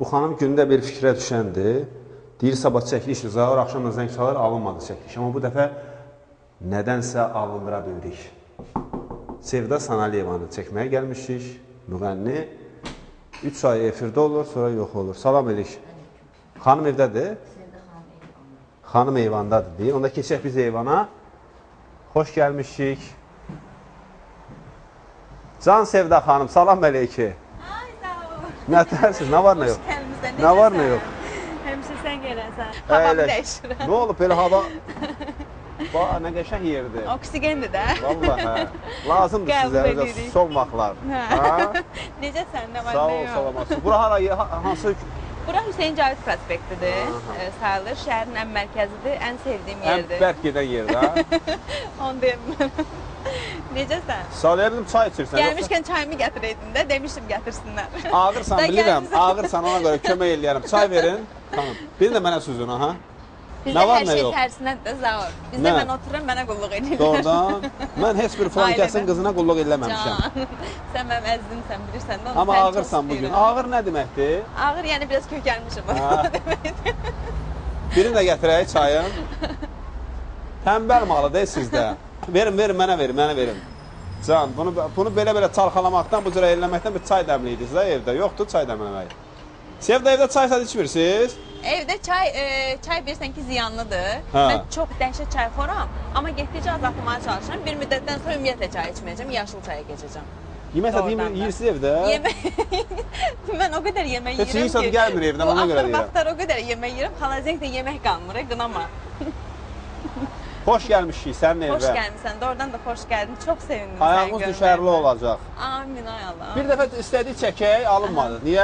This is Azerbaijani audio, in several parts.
Bu xanım gündə bir fikrə düşəndir. Deyir, sabah çəkiliş var, axşamdan zəng çalır, alınmadı çəkiliş. Amma bu dəfə nədənsə alındıra bildik. Sevda Sanaliyevanı çəkməyə gəlmişik, müğənni. 3 ay efirdə olur, sonra yox olur. Salam edik. Xanım evdədir? Xanım eyvandadır deyir. Onda keçək biz eyvana. Xoş gəlmişik. Can Sevda xanım, salam əleyki. Ay, sağ ol. Nə tərsiz, nə var, nə yox? Nə var, nə yox? Həmişə sən gələnsən. Havamı dəyişirəm. Nə olub, belə hava? Bax, nə qəşəng yerdir. Oksigendir də. Vallahi, hə. Lazımdır sizə son vaxtlar. Necəsən, nə var, Sağ nə ol, yox? salamasın. Bura hara, hansı? Bura Hüseyin Cavid prospektidir, sayılır. Şəhərin ən mərkəzidir, ən sevdiyim yerdir. Ən bərk gedən yerdir, ha? Onu deyim. Necəsən? Salayabilirim, çay içirsən. Gəlmişkən çayımı gətirəydin də, demişdim gətirsinlər. Ağırsan, bilirəm, ağırsan, ona görə kömək eləyərəm. Çay verin, tamam. Bir də mənə süzün, ha? Bizdə hər şey tərsinədir də, Zaur. Bizdə mən otururam, mənə qulluq edirlər. Doğrudan, mən heç bir filankəsin qızına qulluq eləməmişəm. Sən mənim əzizimsən, bilirsən də onu. Amma ağırsan bugün. Ağır nə deməkdir? Ağır, yəni biraz kökəlmişim. Birini də gətirək çayın. Tənbəl malı deyil sizdə. Verin, mənə verin. Can, bunu belə çalxalamaqdan, bu cürə eləməkdən bir çay dəmliyirdiniz də evdə. Yoxdur çay dəmləmək. Sevda, evdə çay sad içmirsiniz? Evdə çay bilirsən ki, ziyanlıdır. Mən çox dəhşət çayxoram, amma getdikcə azaltmaya çalışıram. Bir müddətdən sonra ümumiyyətlə çay içməyəcəm, yaşıl çaya keçəcəm. Yemək yeyirsiniz evdə? Mən o qədər yemək yeyirəm ki... Heç yiyirsən gəlmir evdən, ona görə deyirəm. Bu axır vaxtlar o qədər yemək yeyirəm, xalazenkdə yemək qalmır, qınama. Xoş gəlmişik sənin evə. Xoş gəlmişsən, doğrudan da xoş gəldin. Çox sevindim səni görməyimə. Ayağımız düşərli olacaq. Amin, ay Allah. Bir dəfə istədik çəkək, alınmadı. Niyə?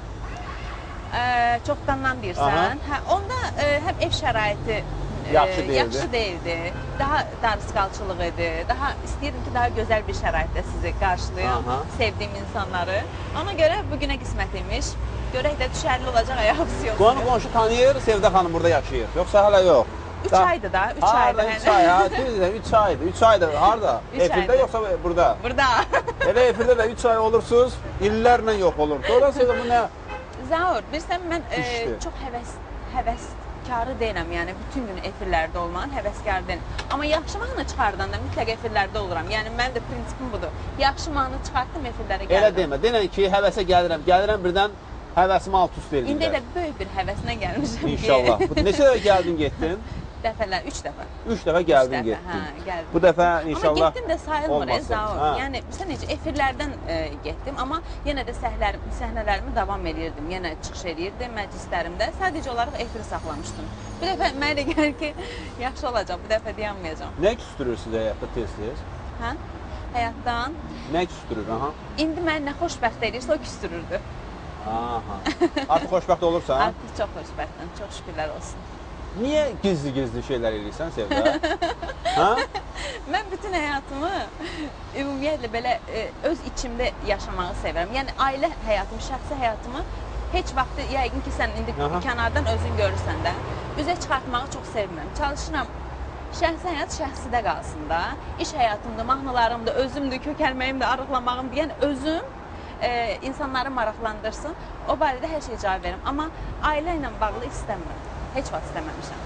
Çoxdandan deyirsən. Onda həm ev şəraiti yaxşı deyildi. Daha darısqalçılıq idi. Daha istəyirdim ki, daha gözəl bir şəraitdə sizi qarşılayam, sevdiyim insanları. Ona görə bugünə qismət imiş. Görək də düşərli olacaq, ayağımız yox. Qonşu tanıyır, Sevda xanım burada yaşayır. Yoxsa hələ yox? 3 aydır da, 3 aydır. 3 ay, ha, düzdür, 3 aydır. 3 aydır, harada? Efirdə yoxsa burada? Burada. Elə efirdə də 3 ay olursunuz, illərlə yox olur. Doğrudan Sevda, bu nə? Zaur, bilirsən, mən çox həvəskarı deyiləm, yəni bütün gün efirlərdə olmağın həvəskarı deyiləm. Amma yaxşı mahnı çıxardanda mütləq efirlərdə oluram. Yəni, mənim də prinsipim budur. Yaxşı mahnı çıxartdım, efirlərə gəldim. Elə demə, denən ki, həvəsə gəlirəm, birdən həvəsimi alt-üst verirlər. İndi elə böyük bir həvəslə gəlmişəm ki. İnşallah. Neçə dəfə gəldin, getdin? Dəfələr, 3 dəfə. 3 dəfə gəldin, getdin. Hə, gəldim. Bu dəfə inşallah olmasın. Amma getdim də sayılmır, Zaur. Hə. Yəni, sən necə, efirlərdən getdim, amma yenə də səhnələrimi davam edirdim. Yenə çıxış edirdim məclislərimdə. Sadəcə olaraq efiri saxlamışdım. Bu dəfə mənə elə gəlir ki, yaxşı olacaq, bu dəfə dayanmayacağam. Nə küstürür sizə həyatda tez-tez? Hə? Həyatdan? Nə küstürür, aha? İndi məni nə xoşbəxt edirsə, o küstürürdü. Aha. Artıq xoşbəxt olursan? Artıq çox xoşbəxtəm, çox şükürlər olsun. Niyə gizli-gizli şeylər edirsən Sevda? Hə? Mən bütün həyatımı ümumiyyətlə belə öz içimdə yaşamağı sevirəm. Yəni ailə həyatımı, şəxsi həyatımı heç vaxt yəqin ki, sən indi kənardan özün görürsən də, üzə çıxartmağı çox sevmirəm. Çalışıram şəxsi həyat şəxsidə qalsın da. İş həyatımda, mahnılarımda, özümdür, kökəlməyimdir, arıqlamağımdır. Yəni özüm insanları maraqlandırsın. O barədə hər şey cavab verim. Amma ailə ilə bağlı istəmirəm. Heç vaxt istəməmişəm.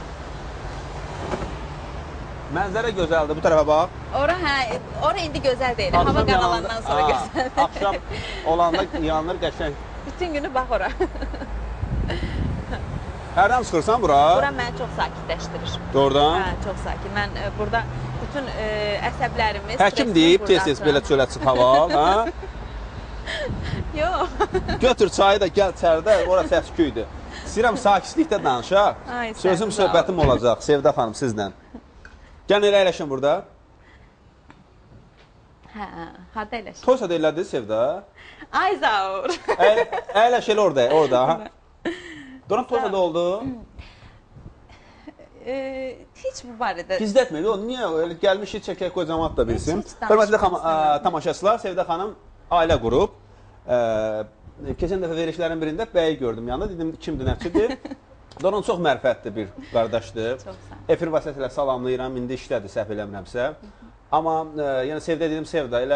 Mənzərə gözəldir, bu tərəfə bax. Ora indi gözəl deyil, hava qaralandan sonra gözəl. Axşam olanda yanır qəşəng. Bütün günü bax ora. Hərdən çıxırsan bura? Bura məni çox sakitləşdirir. Doğrudan? Hə, çox sakit. Mən burada bütün əsəblərimi, həkim deyib, tez-tez belə çölə çıx hava al, hə? Yox. Götür çayı da gəl çərdə, ora səs-küydür. İstəyirəm sakitlikdə danışaq. Sözüm, söhbətim olacaq Sevda xanım sizlə. Gəlin elə əyləşin burada. Hə, harada əyləşin? Toy sad elədiniz Sevda? Ay Zaur. Əyləş elə orada. Doğrudan toy sad oldu? Heç bu barədə... Gizlətməydi o, niyə? Gəlmişik çəkək qocamat da bilsin. Hörmətli tamaşaçılar, Sevda xanım ailə qurub. Keçən dəfə verişlərin birində bəyi gördüm yanında, dedim kimdir, nəfçidir. Doğrudan çox mərfətli bir qardaşdır. Efir vasitəsilə salamlayıram, indi işlədir, səhv eləmirəmsə. Amma yəni Sevda dedim, Sevda elə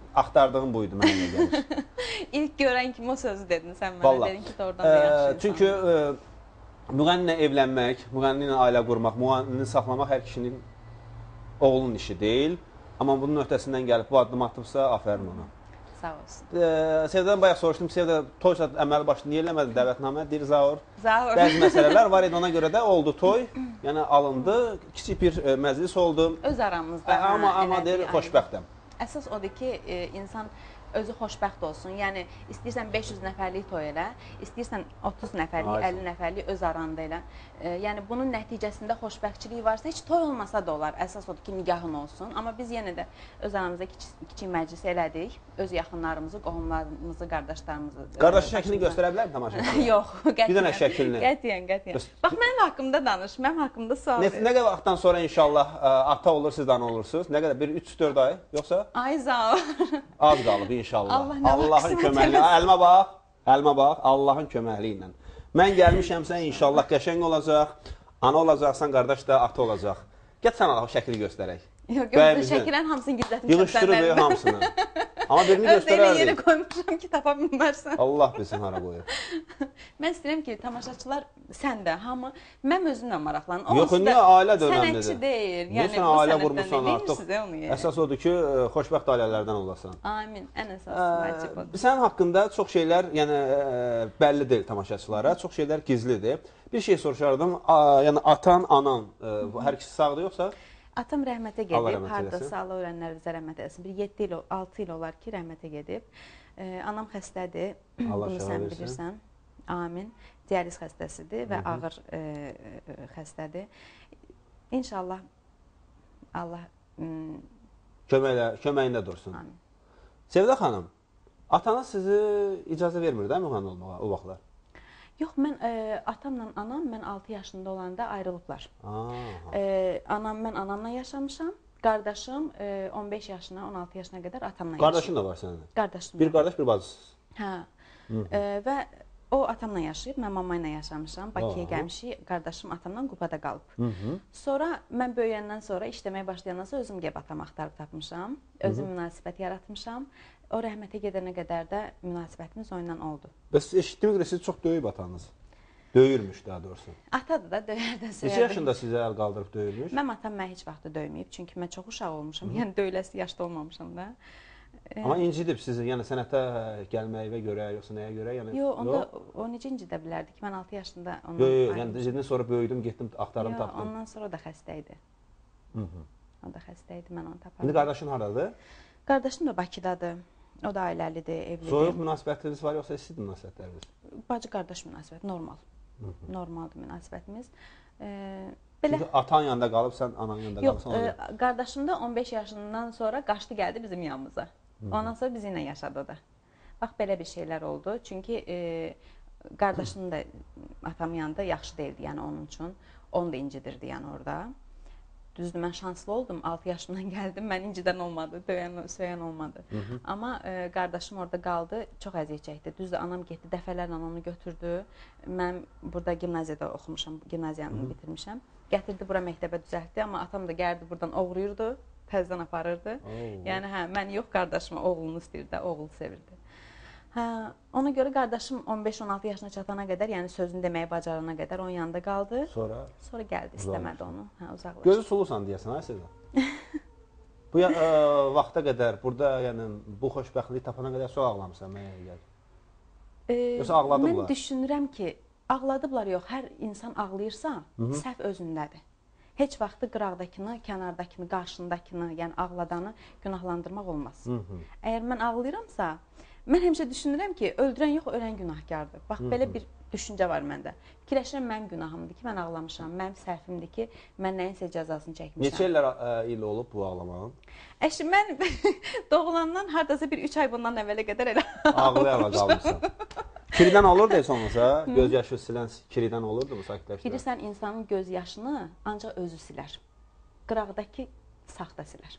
axtardığım buydu mənə elə gəlir. İlk görən kimi o sözü dedin sən mənə. Vallahi. Dedin ki, doğrudan da yaxşı insan. Çünki müğənni ilə evlənmək, müğənni ilə ailə qurmaq, müğənnini saxlamaq hər kişinin oğlunun işi deyil. Amma bunun öhdəsindən gəlib bu addım atıbsa, afərin ona. Sağ olsun. Sevdadan bayaq soruşdum, Sevda toy saat əməli başlı niyə eləmədi dəvətnamə? Deyir Zaur. Bəzi məsələlər var idi, ona görə də oldu toy. Yəni alındı, kiçik bir məclis oldu. Öz aramızda. Amma deyir, xoşbəxtəm. Əsas odur ki, insan özü xoşbəxt olsun. Yəni istəyirsən 500 nəfərlik toy elə, istəyirsən 30 nəfərlik, 50 nəfərlik öz aranda elə. Yəni bunun nəticəsində xoşbəxtçilik varsa heç toy olmasa da olar. Əsas odur ki, nigahın olsun. Amma biz yenə də öz aramızda kiçik məclis elədik. Öz yaxınlarımızı, qohumlarımızı, qardaşlarımızı. Qardaş şəklini göstərə bilərmi tamaşaçılara? Yox, qətiyyən. Bir dənə şəklini. Qətiyyən. Bax mənim haqqımda danış, mənim haqqımda sual ver. Nə qədər vaxtdan sonra inşallah ata olur, siz ana olursunuz? Nə qədər? Bir 3-4 ay, yoxsa? Ay Zaur. Az qalıb inşallah. Allahın köməkliyi. Əlimə bax, Allahın köməkliyi ilə. Mən gəlmişəmsə inşallah qəşəng olacaq. Ana olacaqsan, qardaş da ata olacaq. Gəl sən o şəkli göstərək. Yox, şəkillərin hamısını gizlətmişəm. Yığışdırıb hamısını. Amma birini göstərərdik. Özdə yerə qoymuşam ki, tapa bilmərsən. Allah bilsin hara qoyur. Mən istəyirəm ki, tamaşaçılar, sən də, hamı, mən özümlə maraqlanım. Yox, niyə ailə də önəmlidir? Sənətçi deyil. Niyə sən ailə qurmuşsan artıq? Əsas odur ki, xoşbəxt ailələrdən olasan. Amin, ən əsas vacib odur. Sənin haqqında çox şeylər, yəni bəlli deyil tamaşaçılara, çox şeylər gizlidir. Bir şey soruşardım, yəni atan, anan, hər ikisi sağdır yoxsa? Atam rəhmətə gedib, hardasa Allah ölənlər bizə rəhmət eləsin. Bir 7 il, 6 il olar ki, rəhmətə gedib. Anam xəstədir, bunu sən bilirsən. Amin. Dializ xəstəsidir və ağır xəstədir. İnşallah Allah köməyində dursun. Amin. Sevda xanım, atanız sizi icazə vermir də müğənni olmağa o vaxtlar? Yox, mən atamla anam, mən 6 yaşında olanda ayrılıblar. Mən anamla yaşamışam. Qardaşım 15 yaşına, 16 yaşına qədər atamla yaşayıb. Qardaşın da var sənin? Qardaşım. Bir qardaş, bir bacısınız? Hə. Və o atamla yaşayıb, mən mama ilə yaşamışam. Bakıya gəlmişik, qardaşım atamla Qupada qalıb. Sonra mən böyüyəndən sonra, işləməyə başlayandan sonra özüm gəlib atamı axtarıb tapmışam. Özüm münasibət yaratmışam. O rəhmətə gedənə qədər də münasibətimiz onunla oldu. Bəs eşitdiyimə görə sizi çox döyüb atanız. Döyürmüş daha doğrusu. Atadır da, döyər də söyərdir. Neçə yaşında sizə əl qaldırıb döyürmüş? Mənim atam mən heç vaxtı döyməyib. Çünki mən çox uşaq olmuşam. Yəni döyüləsi yaşda olmamışam da. Amma incidib sizi, yəni sənətə gəlməyivə görə, yoxsa nəyə görə? Yox, onda o necə incidə bilərdi ki, mən 6 yaşında ondan ayrıldım. Yəni incidən sonra böyüdüm, getdim, axtarım, tapdım. Ondan sonra o da xəstə idi. O da xəstə idi, mən onu tapardım. İndi qardaşın haradadır? Qardaşım da Bakıdadır. O da ailəlidir, evlidir. Soyuq münasibətiniz var, yoxsa sizin münasibətləriniz? Bacı-qardaş münasibəti, normal. Normaldır münasibətimiz. Çünki atan yanında qalıb, sən ananın yanında qalırsan. Yox, qardaşım da 15 yaşından sonra qaçdı, gəldi bizim yanımıza. Ondan sonra bizi ilə yaşadı da. Bax, belə bir şeylər oldu. Çünki qardaşım da atamın yanında yaxşı deyildi, yəni onun üçün. Onu da incidirdi, yəni orada. Düzdür, mən şanslı oldum, 6 yaşımdan gəldim, mən incidən olmadı, söyən olmadı. Amma qardaşım orada qaldı, çox əziyyət çəkdi. Düzdür, anam getdi, dəfələrlə onu götürdü. Mən burada gimnaziyada oxumuşam, gimnaziyanı bitirmişəm. Gətirdi, bura məktəbə düzəltdi, amma atam da gəldi, buradan oğruyurdu, təzdən aparırdı. Yəni, mən yox, qardaşıma oğlunu istəyirdi, oğlu sevirdi. Ona görə qardaşım 15-16 yaşına çatana qədər, yəni sözünü deməyi bacarana qədər onun yanında qaldı. Sonra gəldi, istəmədi onu, uzaqlaşdı. Gözü sulusan deyəsən, ay Sevda? Bu vaxta qədər, burada yəni bu xoşbəxtliyi tapana qədər çox ağlamısan, mənə gəlir. Yoxsa ağladıblar? Mən düşünürəm ki, ağladıblar yox, hər insan ağlayırsa, səhv özündədir. Heç vaxtı qıraqdakını, kənardakını, qarşındakını, yəni ağladanı günahlandırmaq olmaz. Əgər mən ağlayıramsa, mən həmişə düşünürəm ki, öldürən yox, ölən günahkardır. Bax, belə bir düşüncə var məndə. Fikirləşirəm, mənim günahımdır ki, mən ağlamışam, mənim səhvimdir ki, mən nəyinsə cəzasını çəkmişəm. Neçə il olub bu ağlamağın? Əşim, mən doğulandan hardasa bir 3 ay bundan əvvələ qədər elə ağlaya qalmışsan. Kiridən olurdu heç olmasa, göz yaşı silən kiridən olurdu bu sakitləşdirən? Bilirsən, insanın göz yaşını ancaq özü silər. Qıraqdakı saxta silər.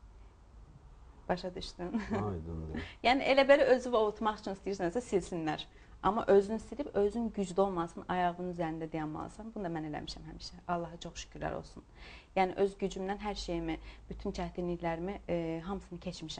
Başa düşdün. Aydındır. Yəni elə belə özü ovutmaq üçün istəyirsənsə silsinlər. Amma özünü silib, özün güclü olmasın, ayağının üzərində dayanmalısan. Bunu da mən eləmişəm həmişə. Allaha çox şükürlər olsun. Yəni öz gücümdən hər şeyimi, bütün çətinliklərimi hamısını keçmişəm.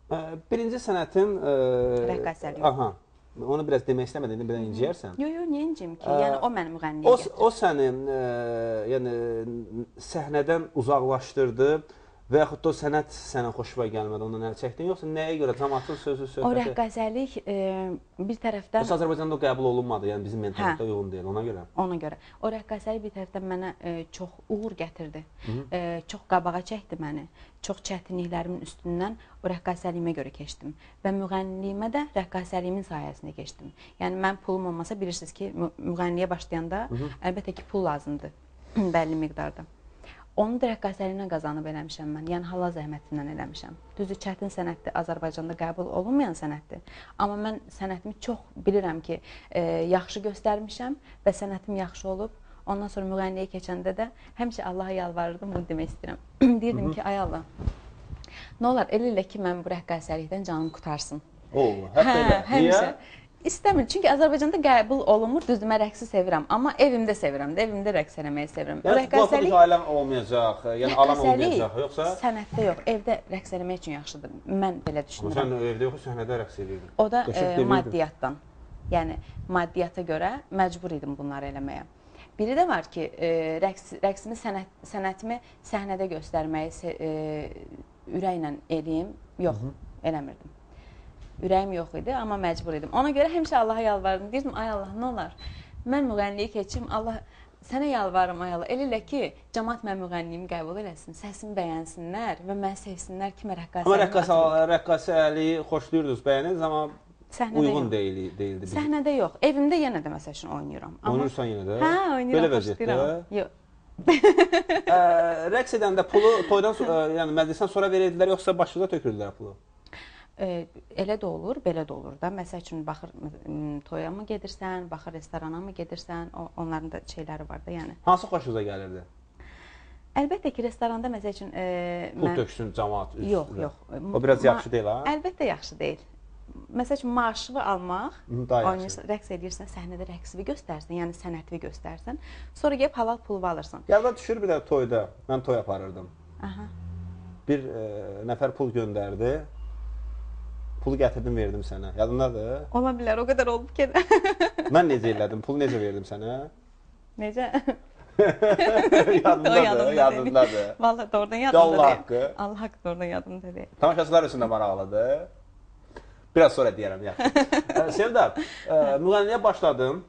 Birinci sənətin... Rəqqasəlik. Aha. Onu biraz demək istəmədin, biraz inciyərsən. Yox, niyə inciyim ki? Yəni, o məni müğənniyə gətirdi. O səni yəni, səhnədən uzaqlaşdırdı və yaxud da o sənət sənə xoşuna gəlmədi, ondan əl çəkdin, yoxsa nəyə görə? Cəmaatın sözü, söhbəti? O rəqqasəlik bir tərəfdən... Yoxsa Azərbaycanda o qəbul olunmadı, yəni bizim mentalitetə uyğun deyil, ona görə? Ona görə. O rəqqasəlik bir tərəfdən mənə çox uğur gətirdi, çox qabağa çəkdi məni, çox çətinliklərimin üstündən o rəqqasəliyimə görə keçdim və müğənniliyimə də rəqqasəliyimin sayəsində keçdim. Yəni, mən pulum olmasa, bilirsiniz ki, müğənniliyə başlayanda əlbəttə ki, pul lazımdır bəlli miqdarda. Onu da rəqqasəliyinə qazanıb eləmişəm mən, yəni hala zəhmətindən eləmişəm. Düzdür, çətin sənətdir, Azərbaycanda qəbul olunmayan sənətdir. Amma mən sənətimi çox bilirəm ki, yaxşı göstərmişəm və sənətim yaxşı olub. Ondan sonra müğənniliyə keçəndə də həmişə Allaha yalvarırdım, bunu demək istəyirəm. Deyirdim ki, ay Allah, nə olar, elə ki, mən bu rəqqasəlikdən canım qutarsın. Hətta elə, niyə? İstəmir, çünki Azərbaycanda qəbul olunmur, düzdür, mən rəqsi sevirəm, amma evimdə sevirəm də, evimdə rəqs eləməyi sevirəm. Yəni, rəqqasəlik ailəm olmayacaq, yəni alam olmayacaq, yoxsa? Sənətdə yox, evdə rəqs eləmək üçün yaxşıdır, mən belə düşünürəm. Sən evdə yoxsa səhnədə rəqs edirdin? O da maddiyatdan, yəni maddiyata görə məcbur idim bunları eləməyə. Biri də var ki, rəqsimi, sənətimi səhnədə göstərməyi ürəklə eləyim, yox, eləmirdim. Ürəyim yox idi, amma məcbur idim. Ona görə həmişə Allaha yalvardım. Deyirdim, ay Allah, nə olar? Mən müğənniliyə keçim, Allah, sənə yalvarım, ay Allah. Elə ki, cəmaat mən müğənniliyimi qəbul eləsin, səsimi bəyənsinlər və məni sevsinlər ki, mən rəqqasəliyimi atırım. Amma rəqqasəliyi xoşlayırdınız, bəyənirdiniz, amma uyğun deyildi. Səhnədə yox. Evimdə yenə də məsəl üçün oynayıram. Oynayırsan yenə də? Hə, oynayıram, xoşlayıram. Yox. Rəqs edəndə pulu toydan, yəni məclisdən sonra verirdilər, yoxsa başınıza tökürdülər pulu? Elə də olur, belə də olur da. Məsəl üçün, baxır toya mı gedirsən, baxır restorana mı gedirsən, onların da şeyləri var da, yəni. Hansı xoşunuza gəlirdi? Əlbəttə ki, restoranda məsəl üçün... Pul töksün cəmaat üstünə. Yox. O biraz yaxşı deyil, ha? Əlbəttə yaxşı deyil. Məsəl üçün, maaşını almaq, rəqs edirsən, səhnədə rəqsini göstərsən, yəni sənətini göstərsən, sonra gəlib halal pulu alırsan. Yadda düşür bir də toyda, mən toy aparırdım. Bir nəfər pul göndərdi. Pulu gətirdim, verdim sənə. Yadındadır? Ola bilər, o qədər olub ki. Mən necə elədim? Pulu necə verdim sənə? Necə? Yadındadır. Vallahi doğrudan yadımda deyil. Allah haqqı. Allah haqqı doğrudan yadımda deyil. Tamaşaçılar üçün də maraqlıdır. Biraz sonra deyərəm, yaxşı. Sevda, müğənniliyə başladım.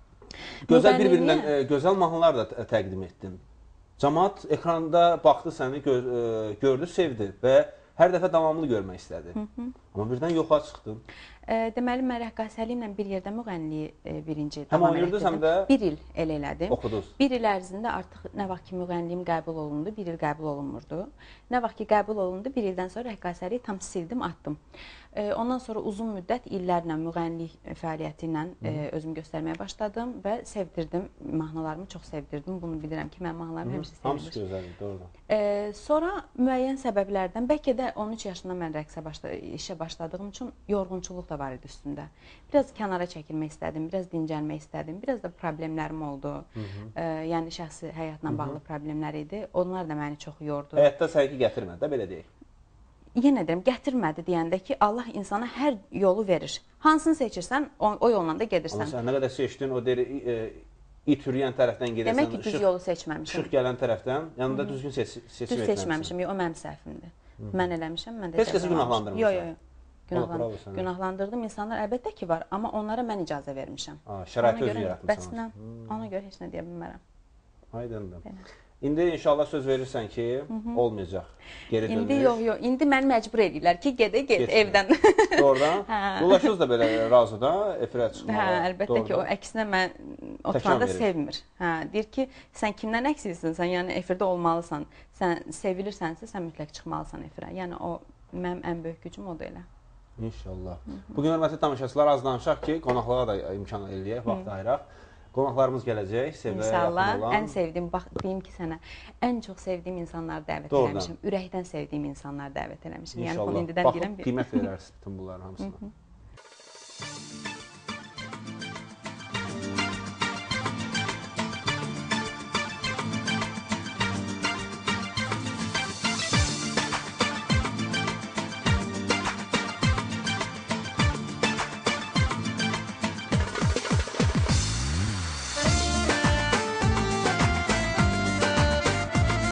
Gözəl bir-birindən gözəl mahnılar da təqdim etdin. Cəmaat ekranda baxdı səni, gördü, sevdi və hər dəfə davamlı görmək istədi. Amma birdən yoxa çıxdın. Deməli, mən rəqqasəliyimlə bir yerdə müğənniliyi birinci davam etdirdim. Həm oynayırdınız, həm də? Bir il el elədim. Oxudunuz. Bir il ərzində artıq nə vaxt ki, müğənniliyim qəbul olundu, bir il qəbul olunmurdu. Nə vaxt ki, qəbul olundu, bir ildən sonra rəqqasəliyi tam sildim, attım. Ondan sonra uzun müddət illərlə müğənnilik fəaliyyəti ilə özümü göstərməyə başladım və sevdirdim, mahnılarımı çox sevdirdim. Bunu bilirəm ki, mən mahnılarımı həmişə sevdim. Hamısı gözəldir, doğru. Sonra müəyyən səbəblərdən, bəlkə də 13 yaşında mən rəqsə işə başladığım üçün yorğunçuluq da var idi üstündə. Biraz kənara çəkilmək istədim, biraz dincəlmək istədim, biraz da problemlərim oldu. Yəni, şəxsi həyatla bağlı problemlər idi. Onlar da məni çox yordu. Həyatda sənki gətirmədi də, belə deyək. Yenə deyirəm, gətirmədi deyəndə ki, Allah insana hər yolu verir. Hansını seçirsən, o yolla da gedirsən. Amma sən nə qədər seçdin, o deyir, it yürüyən tərəfdən gedəsən, demək ki, düz yolu seçməmişim. Işıq gələn tərəfdən, yanında düzgün seçim etməmişsin. Düz seçməmişim, o mənim səhvimdir. Mən eləmişəm, mən də heç kəsi günahlandırmırsan. Yox, günahlandırdım. İnsanlar əlbəttə ki var, amma onlara mən icazə vermişəm. Şəraiti özü yaratmışsan. Ona görə heç nə deyə bilmərəm. Aydındır. İndi inşallah söz verirsən ki, olmayacaq, geri dönmüş. İndi yox, indi məni məcbur edirlər ki, get evdən. Doğrudan. Yoldaşınız da belə razı da, efirə çıxmağa. Hə, əlbəttə ki, o əksinə mən oturanda sevmir. Deyir ki, sən kimdən əksizsin, sən yəni efirdə olmalısan, sən sevilirsənsə, sən mütləq çıxmalısan efirə. Yəni o, mənim ən böyük gücüm odur elə. İnşallah. Bugün hörmətli tamaşaçılar, az danışaq ki, qonaqlara da imkan eləyək, vaxt ayıraq. Qonaqlarımız gələcək, sevməyə yaxın olan. İnşallah, ən sevdiyim, bax, deyim ki sənə, ən çox sevdiyim insanları dəvət eləmişim. Ürəkdən sevdiyim insanları dəvət eləmişim. Yəni, bunu indidən deyirəm. İnşallah, baxıb qiymət verərsiniz bütün bunların hamısına.